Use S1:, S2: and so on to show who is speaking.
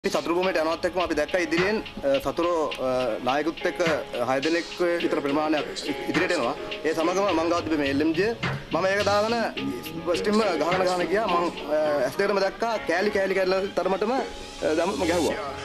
S1: සතුරු භූමියට යනවත් එක්කම අපි දැක්ක ඉදිරියෙන් සතුරු නායකුත් එක්ක 6 දෙනෙක් විතර ප්‍රමාණයක් ඉදිරියට එනවා. ඒ සමගම මං ගාව තිබෙ මේ LMG මම ඒක දාගෙන ෆස්ටින්ම ගහගෙන ගියා. මං ඇස් දෙකටම දැක්කා කෑලි තරමටම ගැහුවා.